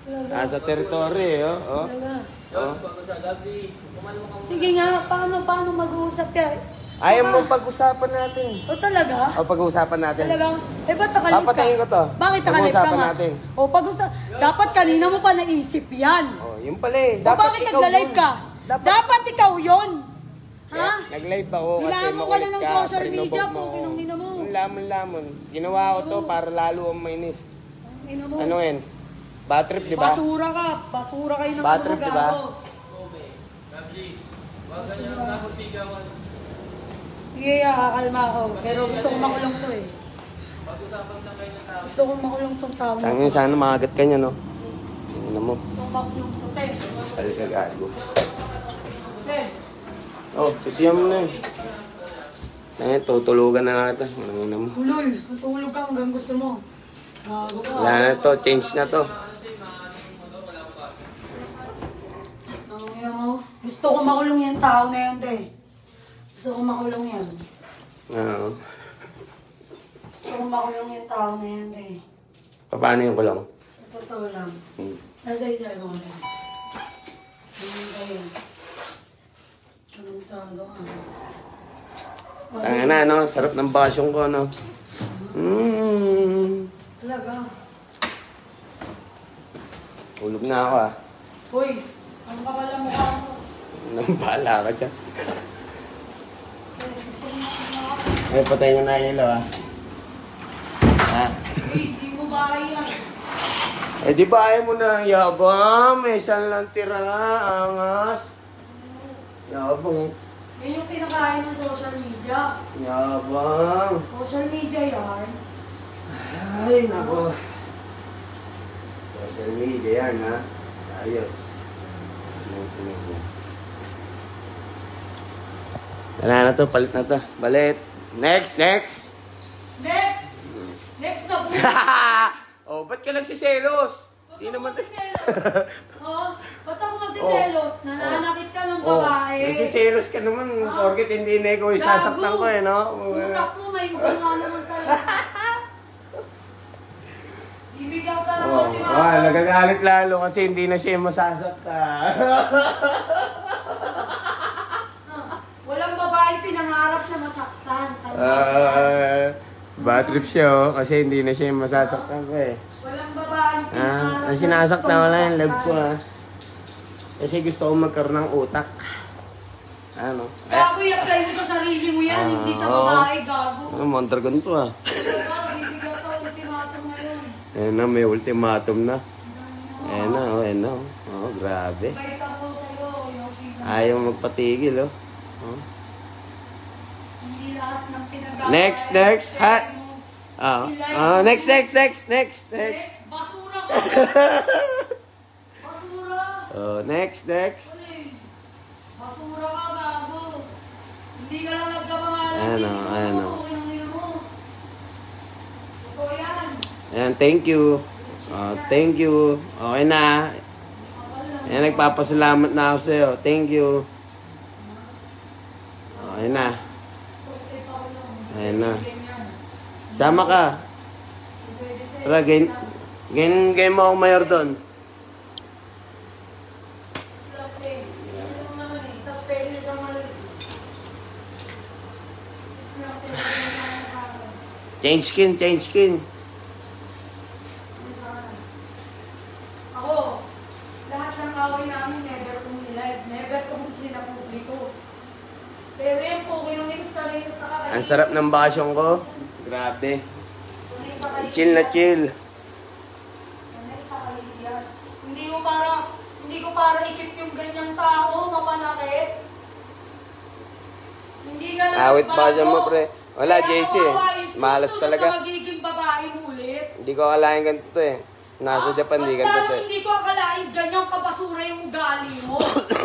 Nasa teritoryo, oh. Diyos, bago sa gabi. Sige nga, paano mag-uusap yan? Ayaw mo pag-usapan natin. O talaga? O pag-usapan natin. Talaga? Eh, ba't nakalip ka? Papatayin ko to. Bakit nakalip ka Pag-usapan nga? natin. O, dapat kanina mo pa naisip yan. Oh, yun pala eh. O, bakit nagla-live ka? Dapat ikaw yun. Ha? Nag-live ako kasi Nilamon ka na ng social media po, kinumina mo. Ang lamon-lamon. Ginawa ko to para lalo ang mainis. Ina mo. Ano yan? Bad trip, di ba? Basura ka. Basura kayo ng Bad trip, di ba? Gabi, wag ganyan ang nakusigawan. Sige, kakalma ako. Pero gusto kong makulong to eh. Pag-usapan na kayo ng tao. Gusto kong makulong tong tao. Tangin, sana makagat ka niya, no? Ano mo? Gusto kong makulong to, te. Halika gago. Te. Oh, sisiyan mo na yun. Tangin, tutulugan na natin. Ano mo? Ulol. Matulog ka hanggang gusto mo. Gago ka. Wala na to, change na to. Gusto kong makulong yung tao na yan, te. Gusto kong makulong yan. Oo. Gusto kong makulong yung tao na yan, te. Paano yung kulang? Sa totoo lang. Nasa isa mo na. Ganun kayo. Ganun tado ka. Tangin na, no? Sarap ng basyong ko, no? Talaga. Tulog na ako, ah. Uy, ang kapala mukha mo. Nang bahala ka dyan. Ay, patay nga na yung ilaw, ah. Ha? Uy, di mo ba yan? Eh, di ba ayaw mo na yabang? May isang lang tira, angas. Yabang. Yan yung pinakain ng social media. Yabang. Social media yan. Ay, nako. Social media yan, ha? Ayos. Wala na to, palit na to. Balit. Next! Next na po. Oh, ba't ka nagsiselos? Di naman... Oh, ba't ako magsiselos? Nananakit ka ng babae. Nagsiselos ka naman. Porket hindi na ikaw isasaktan ko, eh, no? Utak mo, may ubang nga naman tayo. Ibigaw ka naman, nagagalit lalo kasi hindi na siya masasaktan. Walang babae pinangarap na masaktan. Bad trip siya, oh, kasi hindi na siya masasaktan ko, eh. Walang babae pinangarap Ang sinasaktan ko lang yung love ko, ha. Kasi gusto ko magkaroon ng utak. Ano? Gago, i-apply mo sa sarili mo yan, hindi sa babae, gago. Mondragon to, ha. Bibigyan ka ultimatum ngayon. Ayan na, may ultimatum na. Ayan na, oh, ayan na. Oh, grabe. Bait ako sa'yo, Yoshi. Ayaw magpatigil, oh. Oh. Hindi lahat ng pinagawa. Next. Next. Basura ka! Basura! Oh, next. Uling. Basura ka, gago. Hindi ka lang nagkapangalan. Ano. Totoo yan. Ayan, thank you. Thank you. Okay na. Ayan, nagpapasalamat na ako sa'yo. Thank you. Okay na. Ayan na. Sama ka. Tara, ganyan mo ako mayor doon. Change skin. Ako, lahat ng away namin, never kong nilive, never kong sinapubliko. Pero yan po, yung sarili sa kakailan. Ang sarap ng basyong ko. Grabe. Chill na chill. Hindi ko para ikip yung ganyang tao, mapanakit. Hindi ka na Awit ba siya mo, pre? Wala, JC. Malas talaga. Magiging babae mo ulit. Hindi ko akalain ganito eh. Nasa Japan, hindi ganito Basta eh. hindi ko akalain ganyang kabasura yung ugali mo.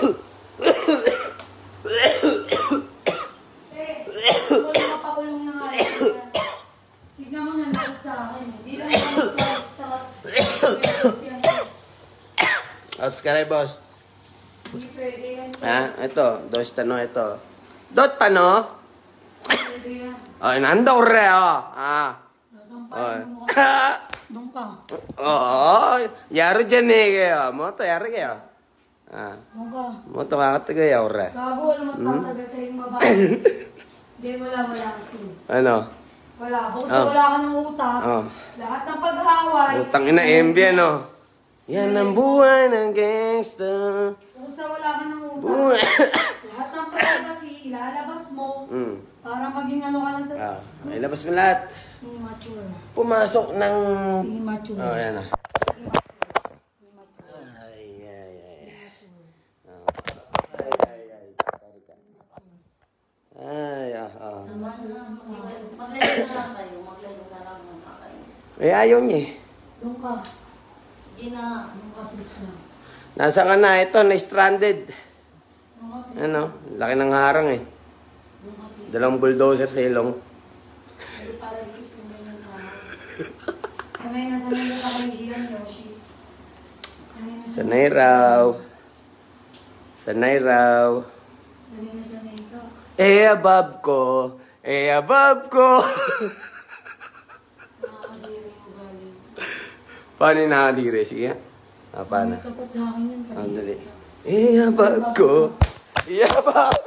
Wala mapakulong na nga. Tignan mo nanakit sa akin. Hindi lang Outs ka rin, boss. Hindi pwede yan. Ito. Dos tano, ito. Dot tano? Pwede yan. Ay, nandaw re, oh. Sasampahin mo. Doon ka. Oo. Yaro dyan eh kayo. Moto, yaro kayo. Mungka. Moto kakatagay ako re. Gago, alam mo tatagal sa iyong babae. Hindi, wala kasi. Ano? Wala. Bukod sa wala ka ng utak. Lahat ng pag-away. Utang ina MB ano? Yan ang buhay ng gangsta. Bukod sa wala ka ng utak. Buhay. Lahat ng privacy, ilalabas mo. Para maging ano ka lang sa... Ilabas mo lahat. Immature. Pumasok ng... Immature. Yan na. Maglaro na lang kayo. Maglaro na lang muna kayo. Ayaw niya eh. Doon ka. Sige na. Doon ka, please na. Nasa ka na? Ito, na-stranded. Doon ka, please. Ano? Laki ng harang eh. Doon ka, please. Dalawang bulldozer sa ilong. Pero para ikipin mo yung tao. Sanay na kahihiyan, Yoshi. Sanay raw. Sanay raw. Sanay ka. Above ko. Above ko. Nakakadiri yung galing. Paano yung nakadiri? Sige. Paano? Tapat sa akin yan. Dali. Above ko. Above.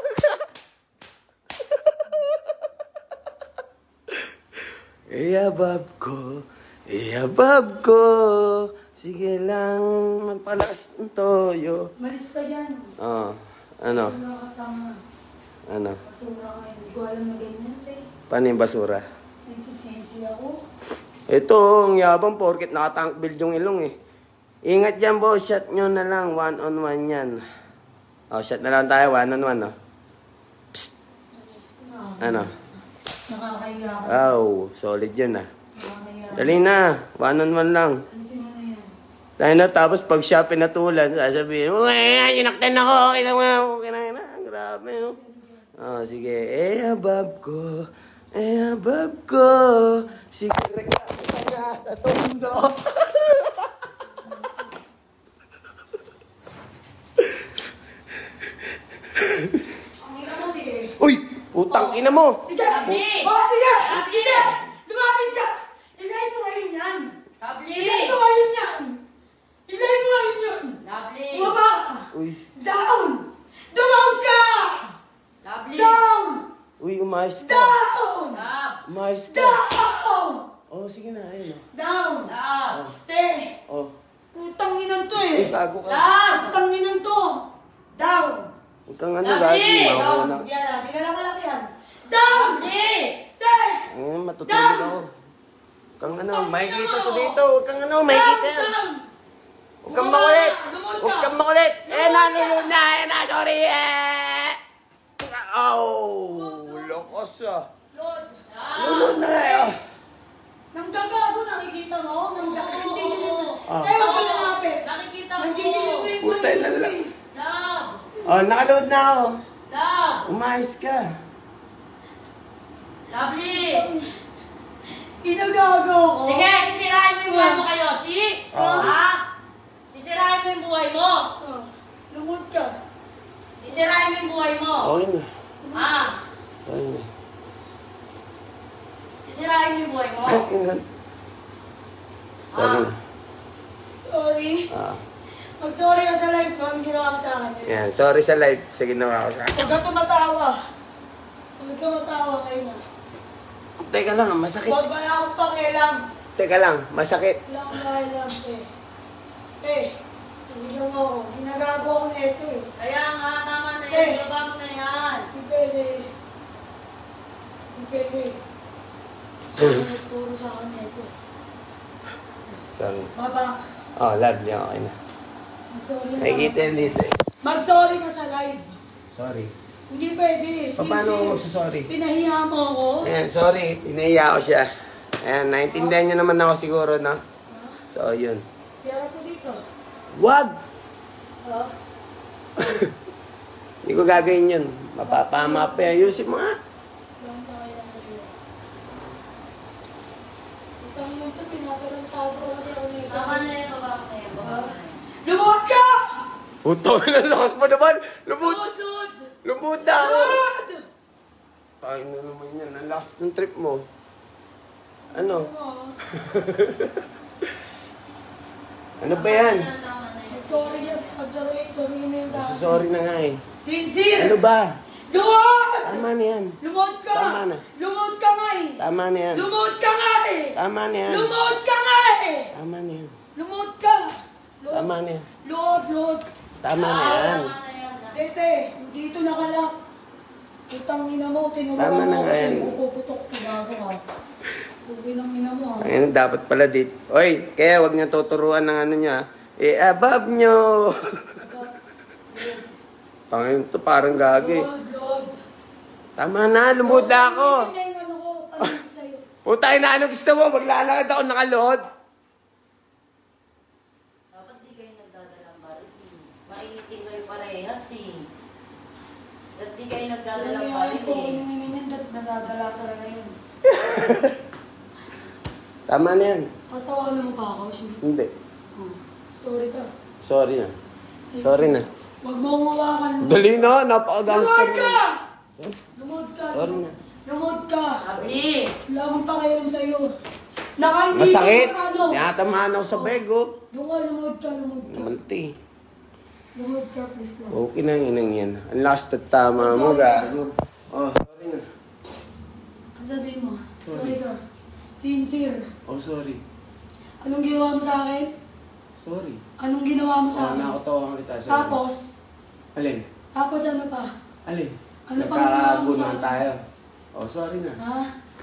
Above ko. Above ko. Sige lang, magpalakas ng toyo. Malis ka dyan. Ano? Basura ka, tama. Ano? Basura ka. Hindi ko alam na ganyan, Chay. Paano yung basura? Nagsisensi ako. Ito, ang yabang porket nakatank build yung ilong eh. Ingat dyan, boss. Shot nyo na lang. 1-on-1 yan. Shot na lang tayo. 1-on-1, no? Psst. Ano? Nakakahiya ka. Solid yun, ah. Nakakahiya ka. Dali na. 1-on-1 lang. Alisin mo na yan. Tayo na, tapos pag siya pinatulan, sasabihin, uy, yunaktan ako. Kita mo na. Grabe, no? Sige. Above ko. Above ko. Sige, reklamo ka na sa tondo. Ang ina mo, sige. Uy! Putang ina mo! Sige! Sige! Sige! Lumapit ka! Ilayin mo ngayon yan! Lovely! Ilayin mo ngayon yan! Ilayin mo ngayon yun! Lovely! Bumaba ka! Uy! Down! Down ka! Lovely! Down! Uy, umayos ka! Down! Stop! Umayos ka! Down! Sige na, ayun o. Down! Stop! Te! Oh. Putang inan to Uy, eh! bago ka. Stop! Putang inan to! Down! Huwag kang ano, Dali! gagi. Mako Down! na. Yan na, di na lang yan! Down! Lovely! Te! Ayun, matutulog ako. Huwag kang ano, makikita to dito. Huwag kang ano, makikita yan. Down! Huwag kang makulit! Lumod ka! Huwag kang makulit! Nalulod na! Sorry! Lokos ah. Lord! Lulod na kayo. Nang gagago, nakikita mo? Nang gagago, hindi nyo. Ah. Kaya wag ka lumapit. Nakikita ko! Nandidinig mo yung Putay na lang. Love! Nakaload na ako. Love! Umayos ka. Lovely! Ginagago ko. Sige, sisirain mo yung buhay mo kayo, si? Ah. Ha? Sisirain mo yung buhay mo. Oh, lumod ka. Sisirain mo yung buhay mo. Okay na. Ha? Sorry na. Sisirain mo yung buhay mo. Sorry na. Sorry. Mag-sorry ka sa live ko. Ang ginawa mo sa akin. Yan, sorry sa live sa ginawa ko sa akin. Huwag ka tumatawa. Huwag ka matawa kayo na. Teka lang, masakit. Huwag wala akong pakialam. Teka lang, masakit. Wala akong pakialam, eh. Eh, hindi mo ako. Ginagago ako na ito eh. Kaya nga, tama na Eh. yan. Ilaba mo na yan. Hindi pwede. Hindi pwede. Puro sa akin na ito. Sorry. Baba. Lovely. Okay na. Mag-sorry ka sa Nakikita yun dito eh. Mag-sorry ka sa live. Sorry. Hindi pwede. Paano ako magsasorry? Pinahiya mo ako. Ayan, sorry. Pinahiya ko siya. Ayan, naintindihan niyo naman ako siguro, no? So, yun. Piyara ko dito. Wag! Ha? Hindi ko gagawin yun. Mapapama pa. Ayusin mo nga. Lang tayo lang sa'yo. Itang yun ito, pinatarantado ko kasi ako nito. Tama na yan. Baba mo na yan. Baba mo na yan. Lumot ka! Puto, lakas mo naman. Lumut. Lud! Lumut na ako. Lud! Tayo na naman yan. Ang lakas ng trip mo. Ano? Ano ba yan? Tama na yan. Sorry yan. Sorry mo yan sa akin. Sorry na nga eh. Sincere! Ano ba? Lumot! Tama na yan. Lumot ka! Tama na. Lumot ka nga eh! Tama na yan. Lumot ka nga eh! Tama na yan. Lumot ka nga eh! Tama na yan. Lumot ka! Tama na yan. Load! Tama na yan. Tama na yan. Tete, dito nakalak. Utang ina mo, Tama tinulungan na mo nga kasi yan. puputok ko bago ha. Kuwi ng ina mo ha. Ayun, dapat pala dito. Oy, kaya wag niyo tuturuan ng ano niya. Above nyo. Panginoon to, parang gagi. Load! Tama na, lumod na ako. Hindi na yung ano ko, tanong ko sa'yo. Putay na, ano gusto mo? Maglalakad ako nakalohod. Dapat di kayo nagdadalang baril. Mainitin kayo parehas eh. Dapat di kayo nagdadalang Kaya baril yung po, eh. kinuminin yan, nadadala talaga yun. Tama na yan. Tatawanan mo pa ako, Shin. Hindi. Oh, sorry ka. Sorry na. Sige, Sorry na. Huwag mo akong hawakan. Dali na, napaka-gangster Lumod mo. ka! Lumod ka! Sorry na. Lumod ka! Lovely! Wala akong pakialam sa'yo. Nakaindi Masakit. ka ano. Tinatamaan ako sa bego. Yung nga, lumod ka. Manti. Lumod ka, please lang. Okay na inang yan. Ang last at tama mo, gago. Oh, sorry na. Ang sabihin mo, sorry ka. Sincere. Oh, sorry. Anong ginawa mo sa akin? Sorry. Anong ginawa mo sa Oh, akin? nakatawa kita. Sorry. Tapos, Alin? ano pa? Alin? Ano pang ginawa mo sa Nagkakagunan akin? tayo. Oh, sorry na. Ha?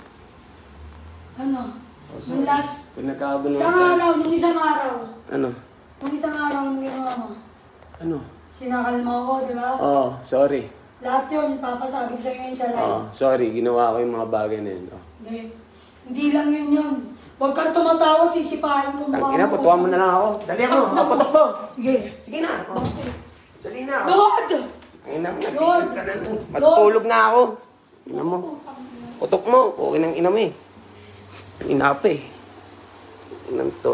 Ano? Oh, Nung last, Kung nagkakagunan nung isang araw, Ano? nung isang araw, anong ginawa mo? Ano? Sinakal mo ako, di ba? Oh, sorry. Lahat yun, papasabi ko sa'yo ngayon sa live. Oh, sorry. Ginawa ko yung mga bagay na yun. Oh. Hindi lang yun yun. Huwag kang tumatawa, sisipahin ko mukha Tangina, putukan mo na lang ako. Dali mo, kaputok mo. Sige. Sige na. Oh. Dali na. Oh. Lord! Ina mo, Lord! natigil ka na. Matutulog na ako. Ina mo. Putok mo. Okay nang ina mo eh. Inapa eh. Inang to.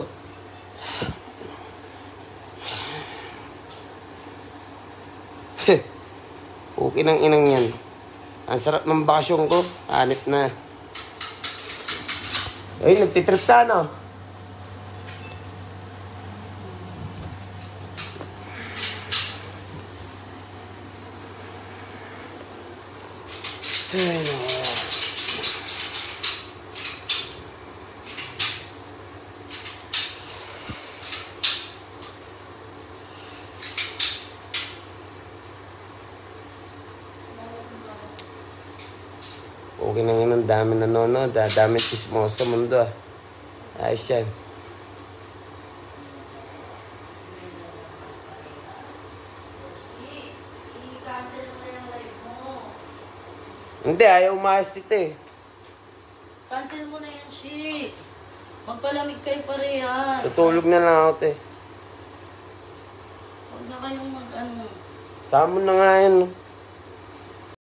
Okay nang inang yan. Ang sarap ng bakasyon ko. Hanip na. Ay, nagtitrip ka no? Ay, no. Okay na yun, ang dami nanonood, dami chismoso sa mundo ah. Ayos yan. I-cancel mo na yung live mo. Hindi, ayaw umayos dito eh. Cancel mo na yan, shit. Magpalamig kayo parehas. Tutulog na lang ako te. Huwag na kayong mag-ano. Sama na nga yan.